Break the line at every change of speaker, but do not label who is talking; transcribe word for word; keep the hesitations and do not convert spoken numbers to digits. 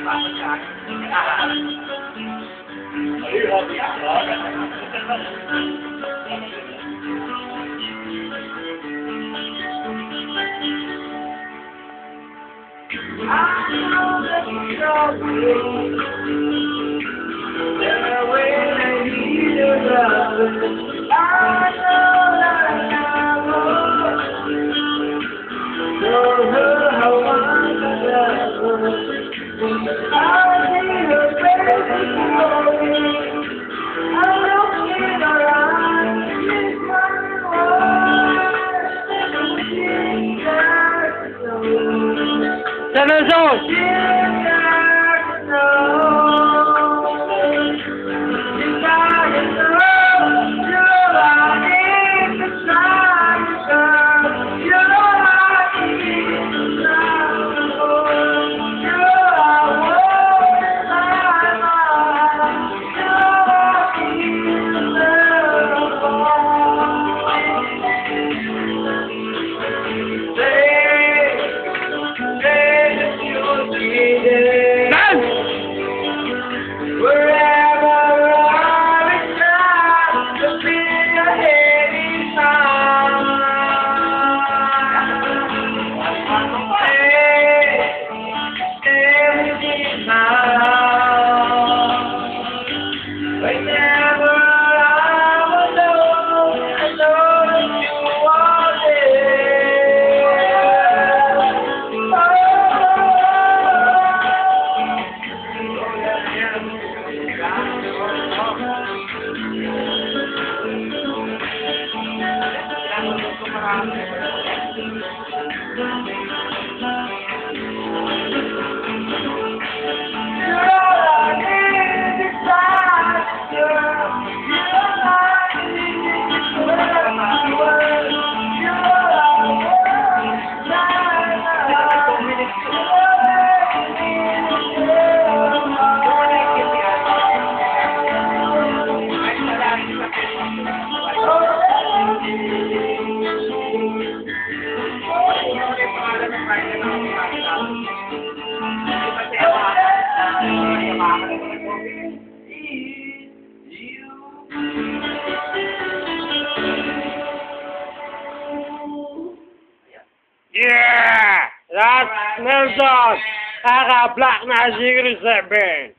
know that you're trouble. There when I need your love. I know that I never told her how much I love her. I see her face before me. I look in her eyes. She's my one.
Seven Zone! Yeah! That's Nelson! Kaka Black na zero seven!